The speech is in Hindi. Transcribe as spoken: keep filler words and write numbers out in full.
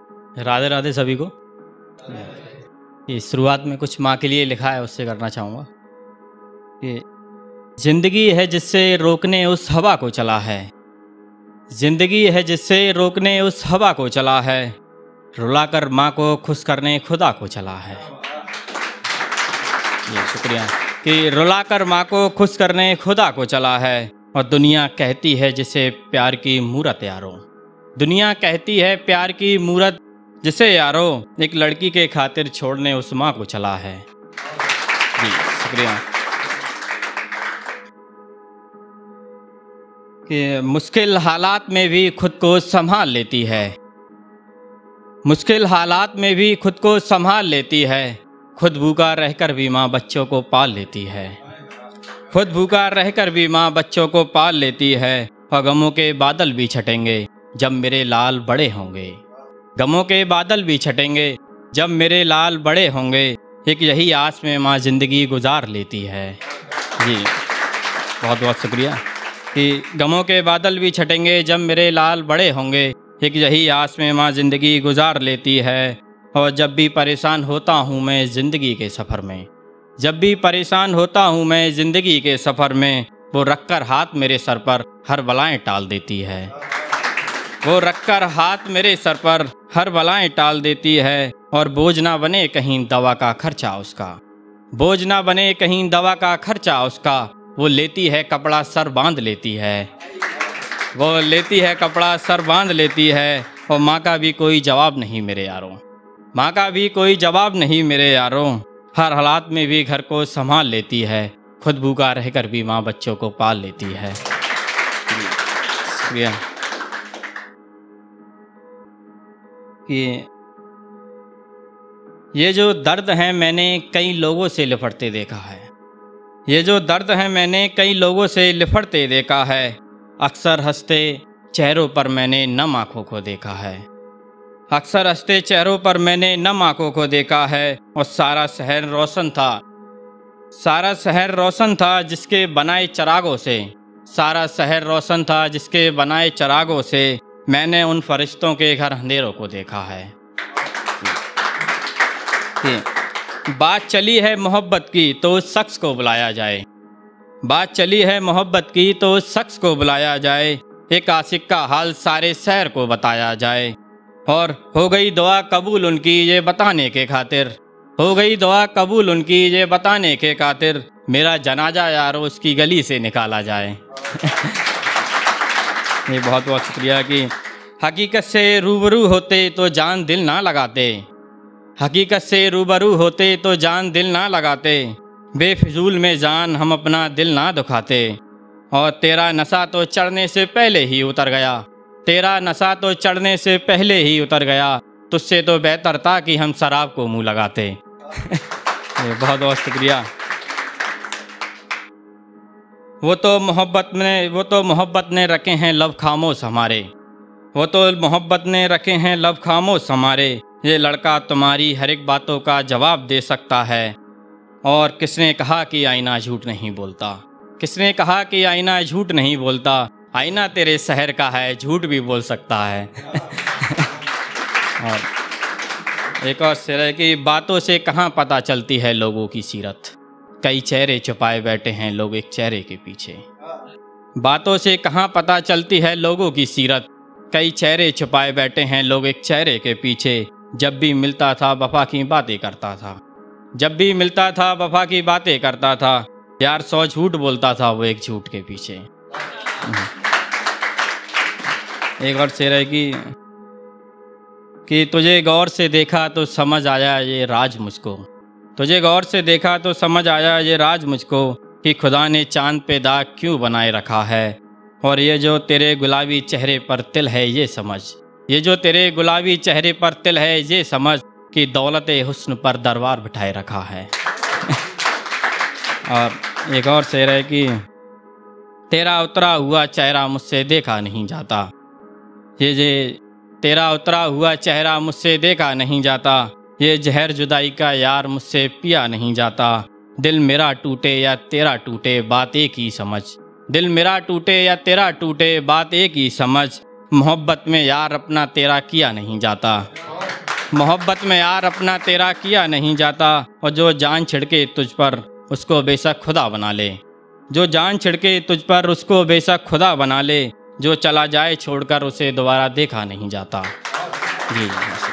राधे राधे सभी को। ये शुरुआत में कुछ माँ के लिए लिखा है, उससे करना चाहूँगा कि जिंदगी है जिससे रोकने उस हवा को चला है, जिंदगी है जिससे रोकने उस हवा को चला है, रुलाकर माँ को खुश करने खुदा को चला है। ये शुक्रिया कि रुलाकर माँ को खुश करने खुदा को चला है। और दुनिया कहती है जिसे प्यार की मूरत यारो, दुनिया कहती है प्यार की मूरत जिसे यारो, एक लड़की के खातिर छोड़ने उस माँ को चला है। जी शुक्रिया कि मुश्किल हालात में भी खुद को संभाल लेती है, मुश्किल हालात में भी खुद को संभाल लेती है, खुद भूखा रहकर भी माँ बच्चों को पाल लेती है, खुद भूखा रहकर भी माँ बच्चों को पाल लेती है। और गमों के बादल भी छटेंगे जब मेरे लाल बड़े होंगे, गमों के बादल भी छटेंगे जब मेरे लाल बड़े होंगे, एक यही आस में माँ ज़िंदगी गुजार लेती है। जी बहुत बहुत शुक्रिया कि गमों के बादल भी छटेंगे जब मेरे लाल बड़े होंगे, एक यही आस में माँ ज़िंदगी गुजार लेती है। और जब भी परेशान होता हूँ मैं ज़िंदगी के सफ़र में, जब भी परेशान होता हूँ मैं ज़िंदगी के सफ़र में, वो रखकर हाथ मेरे सर पर हर बलाएं टाल देती है, वो रखकर हाथ मेरे सर पर हर बलाएं टाल देती है। और बोझ ना बने कहीं दवा का खर्चा उसका, बोझ ना बने कहीं दवा का खर्चा उसका, वो लेती है कपड़ा सर बांध लेती है, वो लेती है कपड़ा सर बांध लेती है। और माँ का भी कोई जवाब नहीं मेरे यारों, माँ का भी कोई जवाब नहीं मेरे यारों, हर हालात में भी घर को संभाल लेती है, खुद भूखा रहकर भी माँ बच्चों को पाल लेती है। शुक्रिया कि ये जो दर्द है मैंने कई लोगों से लिपटते देखा है, ये जो दर्द है मैंने कई लोगों से लिपटते देखा है, अक्सर हंसते चेहरों पर मैंने नम आँखों को देखा है, अक्सर हंसते चेहरों पर मैंने नम आँखों को देखा है। और सारा शहर रोशन था, सारा शहर रोशन था जिसके बनाए चिरागों से, सारा शहर रोशन था जिसके बनाए चिरागों से, मैंने उन फरिश्तों के घर अंधेरों को देखा है। बात चली है मोहब्बत की तो उस शख्स को बुलाया जाए, बात चली है मोहब्बत की तो उस शख्स को बुलाया जाए, एक आशिक का हाल सारे शहर को बताया जाए। और हो गई दुआ कबूल उनकी ये बताने के खातिर, हो गई दुआ कबूल उनकी ये बताने के खातिर, मेरा जनाजा यारो उसकी गली से निकाला जाए। ये बहुत बहुत शुक्रिया कि हकीकत से रूबरू होते तो जान दिल ना लगाते, हकीकत से रूबरू होते तो जान दिल ना लगाते, बेफिजूल में जान हम अपना दिल ना दुखाते। और तेरा नशा तो चढ़ने से पहले ही उतर गया, तेरा नशा तो चढ़ने से पहले ही उतर गया, तुझसे तो बेहतर था कि हम शराब को मुंह लगाते। ये बहुत बहुत शुक्रिया। वो तो मोहब्बत ने वो तो मोहब्बत ने रखे हैं लब खामोश हमारे, वो तो मोहब्बत ने रखे हैं लब खामोश हमारे, ये लड़का तुम्हारी हर एक बातों का जवाब दे सकता है। और किसने कहा कि आईना झूठ नहीं बोलता, किसने कहा कि आईना झूठ नहीं बोलता, आईना तेरे शहर का है झूठ भी बोल सकता है। और एक और शेर है कि बातों से कहाँ पता चलती है लोगों की सीरत, कई चेहरे छुपाए बैठे हैं लोग एक चेहरे के पीछे, बातों से कहाँ पता चलती है लोगों की सीरत, कई चेहरे छुपाए बैठे हैं लोग एक चेहरे के पीछे। जब भी मिलता था वफा की बातें करता था, जब भी मिलता था वफा की बातें करता था, यार सौ झूठ बोलता था वो एक झूठ के पीछे। एक और शेर है कि कि तुझे गौर से देखा तो समझ आया ये राज मुझको, तुझे गौर से देखा तो समझ आया ये राज मुझको, कि खुदा ने चांद पे दाग क्यों बनाए रखा है। और ये जो तेरे गुलाबी चेहरे पर तिल है ये समझ, ये जो तेरे गुलाबी चेहरे पर तिल है ये समझ, कि दौलत हुस्न पर दरबार बिठाए रखा है। और एक और शेर है कि तेरा उतरा हुआ चेहरा मुझसे देखा नहीं जाता, ये जे तेरा उतरा हुआ चेहरा मुझसे देखा नहीं जाता, ये जहर जुदाई का यार मुझसे पिया नहीं जाता। दिल मेरा टूटे या तेरा टूटे बात एक ही समझ, दिल मेरा टूटे या तेरा टूटे बात एक ही समझ, मोहब्बत में यार अपना तेरा किया नहीं जाता। मोहब्बत में यार अपना तेरा किया नहीं जाता, और जो जान छिड़के तुझ पर उसको बेशक खुदा बना ले। जो जान छिड़के तुझ पर उसको बेशक खुदा बना ले, जो चला जाए छोड़कर उसे दोबारा देखा नहीं जाता। जी।